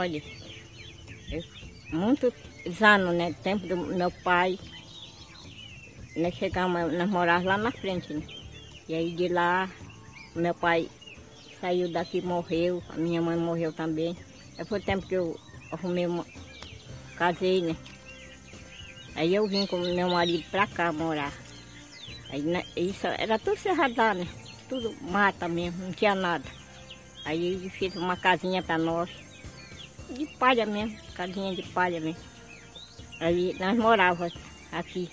Olha, muitos anos, né? Tempo do meu pai, nós chegamos, nós morávamos lá na frente, né? E aí de lá, meu pai saiu daqui, morreu, a minha mãe morreu também. Aí foi o tempo que eu arrumei casei, né? Aí eu vim com meu marido pra cá morar. Aí isso era tudo cerrado, né? Tudo mata mesmo, não tinha nada. Aí ele fez uma casinha pra nós, de palha mesmo, casinha de palha mesmo. Aí nós morávamos aqui.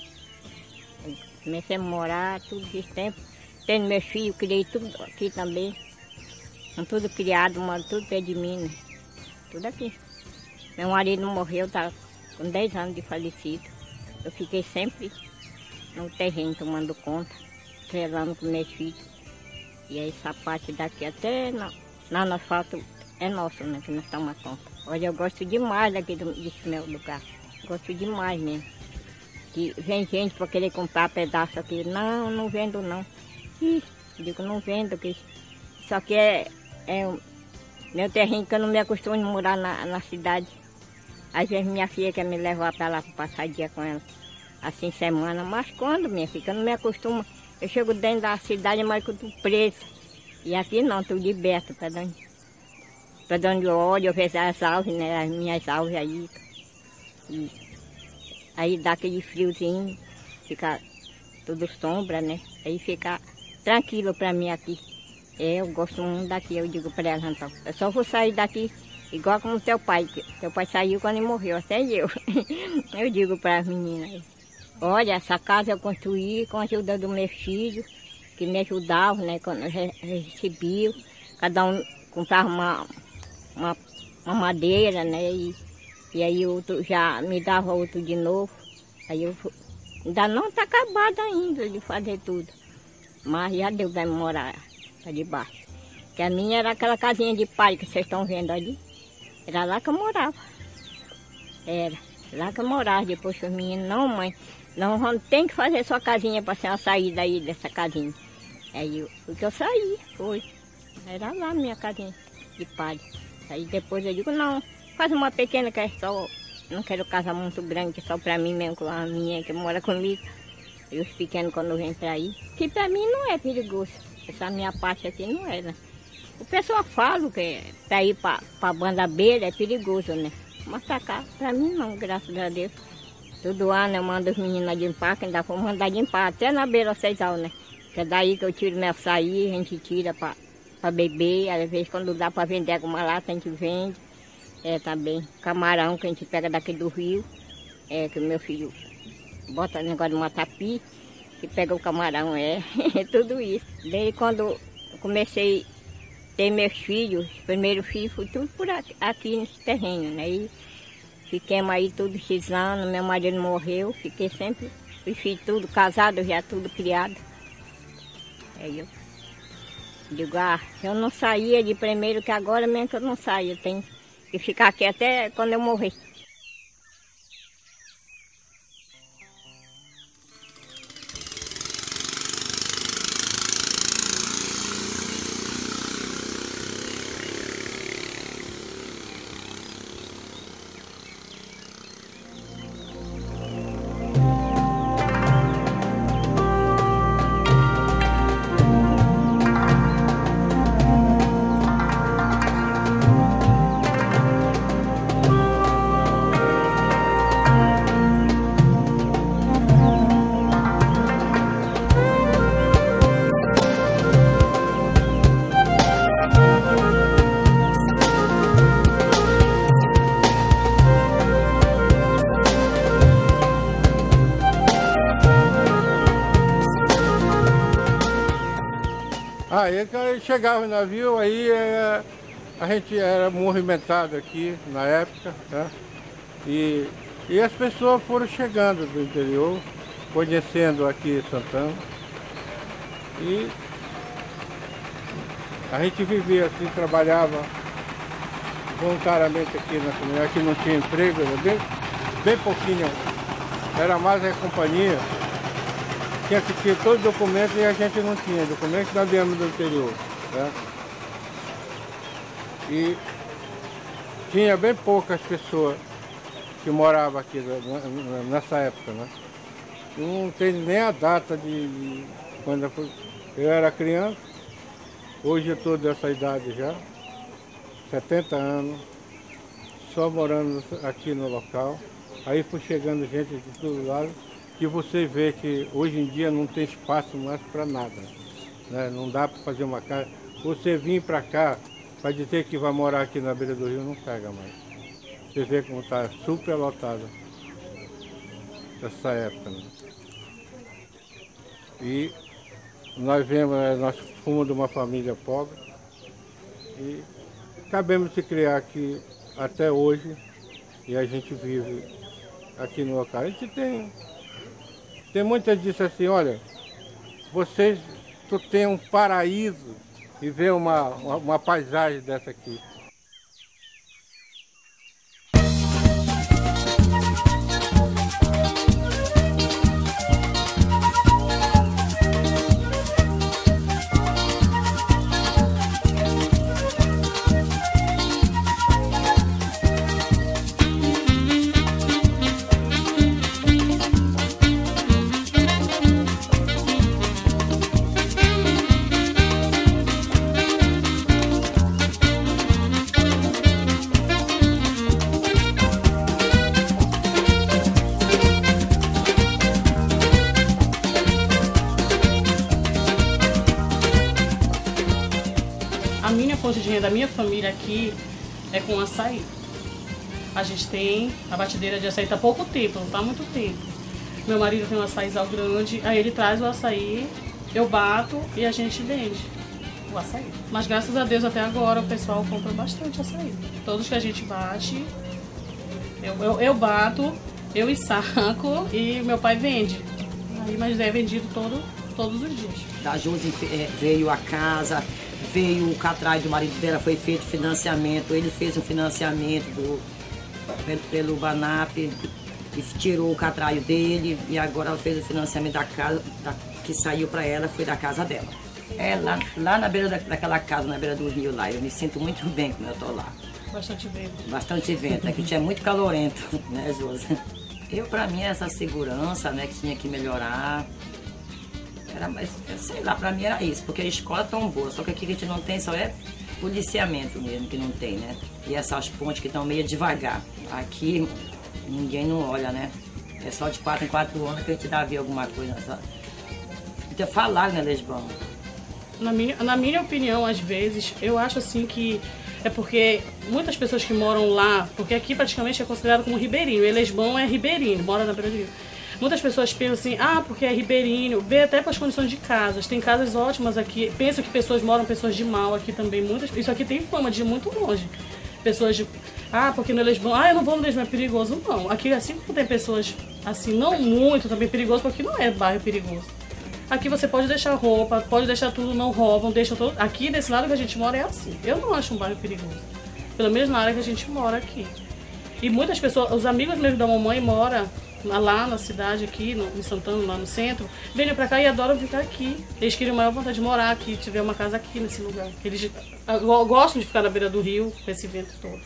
Aí comecei a morar tudo esse tempo. Tenho meus filhos, criei tudo aqui também. São tudo criado, mano, tudo perto de mim, né? Tudo aqui. Meu marido morreu, tá com 10 anos de falecido. Eu fiquei sempre no terreno tomando conta, zelando com meus filhos. E aí essa parte daqui até na asfalto é nosso, né? Que nós tomamos conta. Olha, eu gosto demais daqui desse meu lugar. Gosto demais mesmo. Que vem gente para querer comprar pedaço aqui. Não, não vendo não. Ih, digo, não vendo, que isso aqui é meu terreno que eu não me acostumo a morar na cidade. Às vezes minha filha quer me levar para lá para passar dia com ela, assim semana, mas quando, minha filha, eu não me acostumo. Eu chego dentro da cidade, mas eu estou presa. E aqui não, estou liberta para onde eu olho, eu vejo as árvores, né, as minhas árvores aí. E aí dá aquele friozinho, fica tudo sombra, né? Aí fica tranquilo para mim aqui. Eu gosto muito daqui, eu digo para ela, então, eu só vou sair daqui igual como teu pai. Teu pai saiu quando ele morreu, até eu. Eu digo para as meninas, olha, essa casa eu construí com a ajuda dos meus filhos, que me ajudavam, né, quando eu recebi. Cada um comprava uma madeira, né, e aí outro já me dava outro de novo. Aí eu ainda não está acabado ainda de fazer tudo, mas já deu para morar ali debaixo. Que a minha era aquela casinha de palha que vocês estão vendo ali. Era lá que eu morava. Era lá que eu morava. Depois que os meninos, não mãe, não tem que fazer sua casinha para você sair daí dessa casinha. Aí o que eu saí, foi. Era lá a minha casinha de palha. Aí depois eu digo, não, faz uma pequena que é só, não quero casa muito grande, que é só para mim mesmo, com a minha que mora comigo. E os pequenos quando vêm para aí. Que para mim não é perigoso. Essa minha parte aqui não é, né? O pessoal fala que para ir para a banda beira é perigoso, né? Mas para cá, para mim não, graças a Deus. Todo ano eu mando os meninos limpar, que ainda vou mandar limpar, até na beira Ceisal, né? Que é daí que eu tiro meu açaí, a gente tira para beber, às vezes quando dá para vender alguma lata a gente vende. É também camarão que a gente pega daqui do rio, que o meu filho bota negócio de uma tapi, que pega o camarão, é tudo isso. Desde quando eu comecei a ter meus filhos, primeiro filho foi tudo por aqui nesse terreno, né? E fiquemos aí todos esses anos, meu marido morreu, fiquei sempre, os filhos tudo casados, já tudo criado. Aí eu digo, se eu não saía de primeiro, que agora mesmo que eu não saio, eu tenho que ficar aqui até quando eu morrer. Aí quando chegava o navio, aí a gente era movimentado aqui na época, né? E as pessoas foram chegando do interior, conhecendo aqui Santana. E a gente vivia assim, trabalhava voluntariamente aqui na comunidade, que não tinha emprego, era bem pouquinho, era mais a companhia. Tinha que ter todo documento e a gente não tinha documento, nós viemos do interior, certo? E tinha bem poucas pessoas que moravam aqui nessa época, né? Não tem nem a data de quando eu era criança. Hoje eu estou dessa idade já, 70 anos, só morando aqui no local. Aí foi chegando gente de todo lado, que você vê que hoje em dia não tem espaço mais para nada, né? Não dá para fazer uma casa. Você vir para cá para dizer que vai morar aqui na beira do rio, não pega mais. Você vê como está super lotado nessa época, né? E nós fomos de uma família pobre e acabamos de se criar aqui até hoje e a gente vive aqui no local. A gente tem muitas que dizem assim, olha, tu tem um paraíso e vê uma paisagem dessa aqui. A minha fonte de renda da minha família aqui é com açaí. A gente tem a batedeira de açaí há pouco tempo, não está há muito tempo. Meu marido tem um açaizal grande, aí ele traz o açaí, eu bato e a gente vende o açaí. Mas graças a Deus até agora o pessoal compra bastante açaí. Todos que a gente bate, eu bato, eu saco e meu pai vende. Aí, mas é vendido todos os dias. Da Josi veio a casa, veio o catrai do marido dela, foi feito financiamento, ele fez um financiamento pelo Banap, e tirou o catraio dele e agora ela fez o financiamento da casa que saiu para ela, foi da casa dela. É lá na beira daquela casa, na beira do rio lá, eu me sinto muito bem quando eu tô lá. Bastante vento. Bastante vento, aqui tinha muito calorento, né, Josi? Pra mim, essa segurança, né, que tinha que melhorar, sei lá, pra mim era isso, porque a escola é tão boa, só que aqui a gente não tem, só é policiamento mesmo que não tem, né? E essas pontes que estão meio devagar. Aqui ninguém não olha, né? É só de 4 em 4 anos que a gente dá a ver alguma coisa. Então, falar, né, Lesbão? Na minha opinião, às vezes, eu acho assim que é porque muitas pessoas que moram lá, porque aqui praticamente é considerado como ribeirinho, e Lesbão é ribeirinho, mora na beira do rio. Muitas pessoas pensam assim, porque é ribeirinho, vê até para as condições de casas, tem casas ótimas aqui, pensam que pessoas de mal aqui também, isso aqui tem fama de ir muito longe. Pessoas de, porque no Lesbão, eu não vou no Lesbão, é perigoso, não. Aqui, assim como tem pessoas, assim, não muito também perigoso, porque aqui não é bairro perigoso. Aqui você pode deixar roupa, pode deixar tudo, não roubam, deixam tudo. Aqui, desse lado que a gente mora, é assim. Eu não acho um bairro perigoso, pelo menos na área que a gente mora aqui. E muitas pessoas, os amigos mesmo da mamãe moram lá na cidade, aqui em Santana, lá no centro, vêm pra cá e adoram ficar aqui. Eles queriam maior vontade de morar aqui, tiver uma casa aqui nesse lugar. Eles gostam de ficar na beira do rio, com esse vento todo.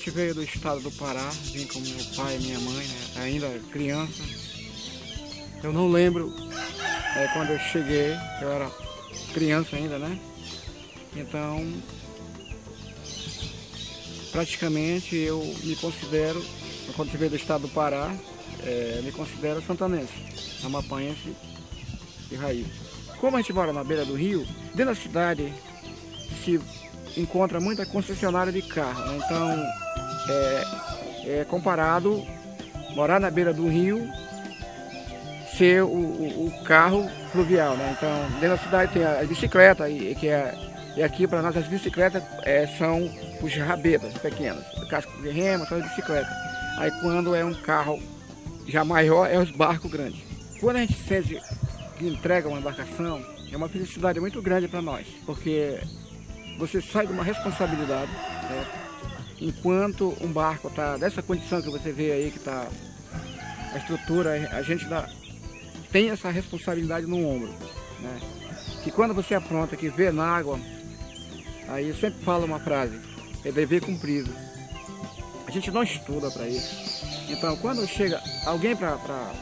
gente veio do estado do Pará, vim com meu pai e minha mãe, né, ainda criança. Eu não lembro quando eu cheguei, eu era criança ainda, né? Então, praticamente eu me considero, quando eu veio do estado do Pará, me considero santanense, amapanhense de raiz. Como a gente mora na beira do rio, dentro da cidade se encontra muita concessionária de carro, né? Então é comparado morar na beira do rio ser o carro fluvial, né? Então dentro da cidade tem a bicicleta e aqui para nós as bicicletas são os rabetas pequenos, o casco de remo são as bicicletas. Aí quando é um carro já maior é os barcos grandes. Quando a gente sente que entrega uma embarcação é uma felicidade muito grande para nós, porque você sai de uma responsabilidade, né? Enquanto um barco está dessa condição que você vê aí, que está a estrutura, a gente tem essa responsabilidade no ombro, né? Que quando você apronta, que vê na água, aí eu sempre falo uma frase, é dever cumprido. A gente não estuda para isso. Então quando chega alguém para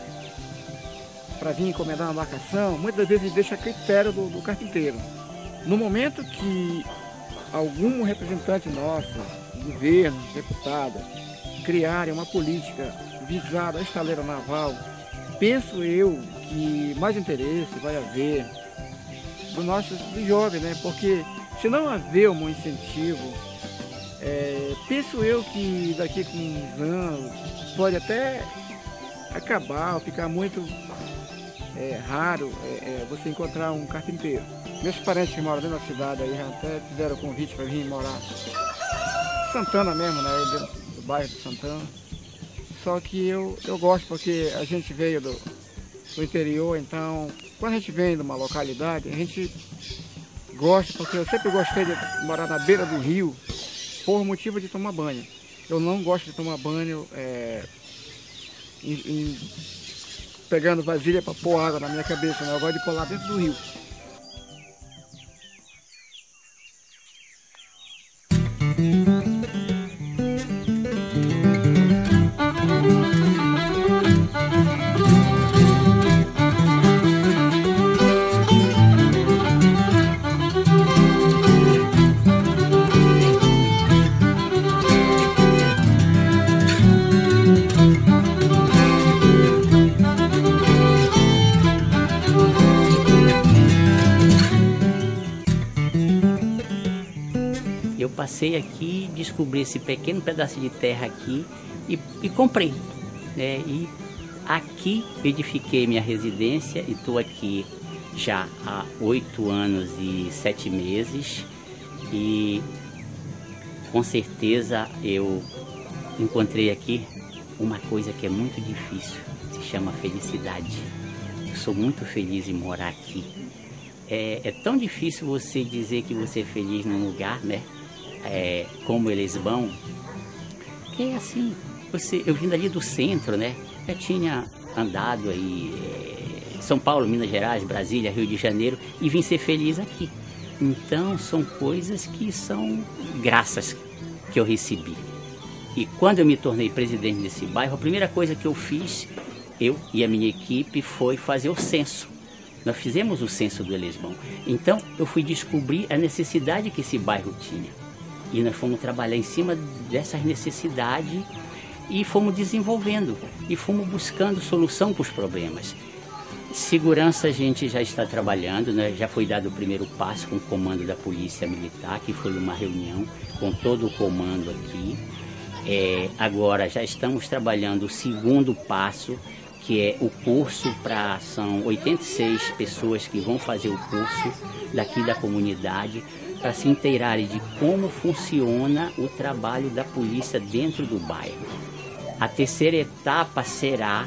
vir encomendar uma embarcação, muitas vezes deixa a critério do carpinteiro. No momento que algum representante nosso, governo, deputado, criarem uma política visada à estaleira naval, penso eu que mais interesse vai haver dos jovens, né? Porque se não haver um incentivo, penso eu que daqui com uns anos pode até acabar ou ficar muito raro você encontrar um carpinteiro. Meus parentes que moram dentro da cidade aí já até fizeram convite para vir morar em Santana mesmo, né? Dentro do bairro de Santana. Só que eu gosto porque a gente veio do interior, então quando a gente vem de uma localidade, a gente gosta, porque eu sempre gostei de morar na beira do rio por motivo de tomar banho. Eu não gosto de tomar banho pegando vasilha para pôr água na minha cabeça, né? Eu gosto de pular dentro do rio. Passei aqui, descobri esse pequeno pedaço de terra aqui e comprei, né? E aqui edifiquei minha residência e estou aqui já há 8 anos e 7 meses e com certeza eu encontrei aqui uma coisa que é muito difícil, se chama felicidade. Eu sou muito feliz em morar aqui. É tão difícil você dizer que você é feliz num lugar, né? Como Elesbão, que é assim, eu vim dali do centro, né? Já tinha andado aí São Paulo, Minas Gerais, Brasília, Rio de Janeiro e vim ser feliz aqui. Então são coisas que são graças que eu recebi. E quando eu me tornei presidente desse bairro, a primeira coisa que eu fiz, eu e a minha equipe, foi fazer o censo. Nós fizemos o censo do Elesbão. Então eu fui descobrir a necessidade que esse bairro tinha. E nós fomos trabalhar em cima dessas necessidades e fomos desenvolvendo e fomos buscando solução para os problemas. Segurança a gente já está trabalhando, né? Já foi dado o primeiro passo com o comando da Polícia Militar, que foi uma reunião com todo o comando aqui. Agora já estamos trabalhando o segundo passo, que é o curso são 86 pessoas que vão fazer o curso daqui da comunidade, para se inteirarem de como funciona o trabalho da polícia dentro do bairro. A terceira etapa será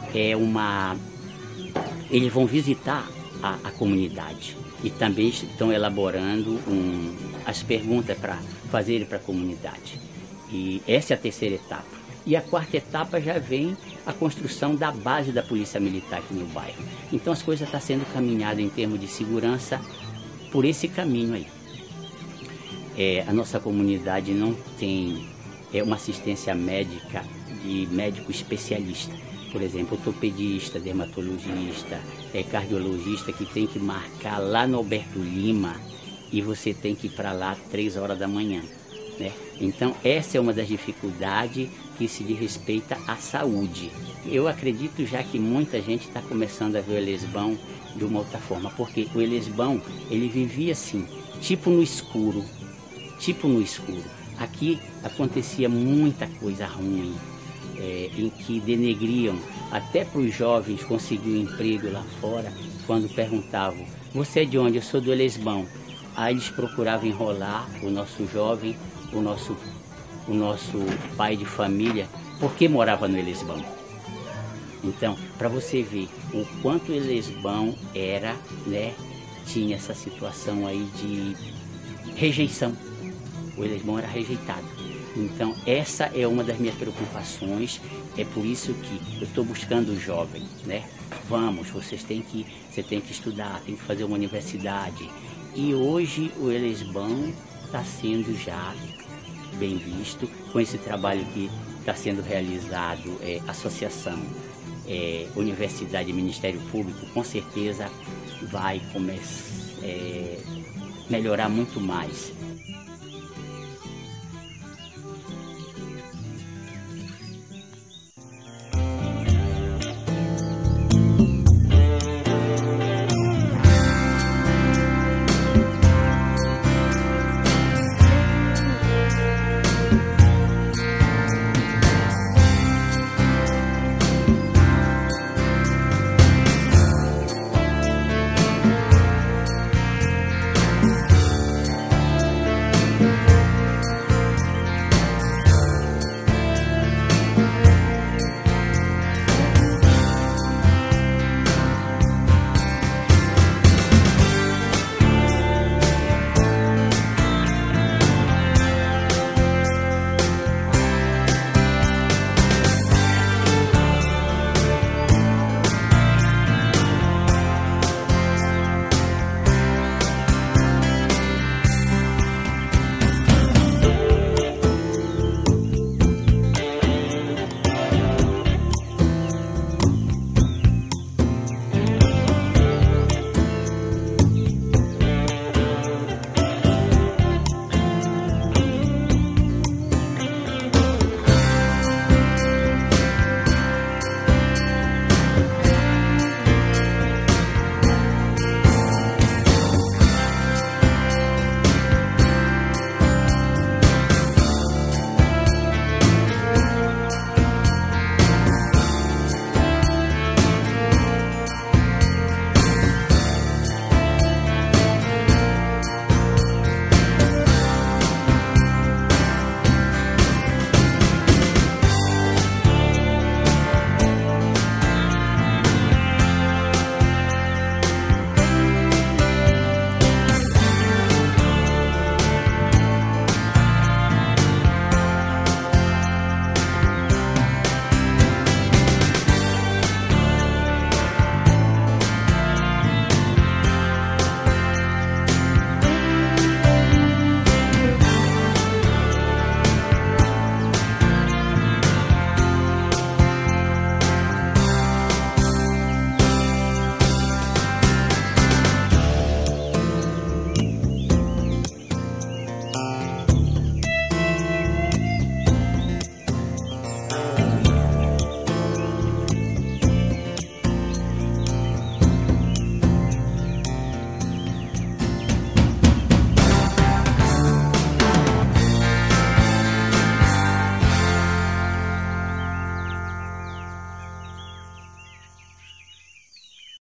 eles vão visitar a comunidade e também estão elaborando as perguntas para fazerem para a comunidade. E essa é a terceira etapa. E a quarta etapa já vem a construção da base da Polícia Militar aqui no bairro. Então as coisas estão sendo caminhadas em termos de segurança por esse caminho aí. A nossa comunidade não tem uma assistência médica de médico especialista. Por exemplo, ortopedista, dermatologista, cardiologista, que tem que marcar lá no Alberto Lima e você tem que ir para lá 3 horas da manhã, né? Então, essa é uma das dificuldades que se diz respeito à saúde. Eu acredito já que muita gente está começando a ver o Elesbão de uma outra forma, porque o Elesbão, ele vivia assim, tipo no escuro. Aqui acontecia muita coisa ruim, em que denegriam até para os jovens conseguir um emprego lá fora, quando perguntavam, você é de onde? Eu sou do Elesbão. Aí eles procuravam enrolar o nosso jovem, o nosso pai de família, porque morava no Elesbão. Então, para você ver o quanto o Elesbão era, né, tinha essa situação aí de rejeição. O Elesbão era rejeitado. Então, essa é uma das minhas preocupações. É por isso que eu estou buscando o jovem, né? Vamos, você tem que estudar, tem que fazer uma universidade. E hoje o Elesbão está sendo já bem visto com esse trabalho que está sendo realizado, associação, universidade e Ministério Público, com certeza vai melhorar muito mais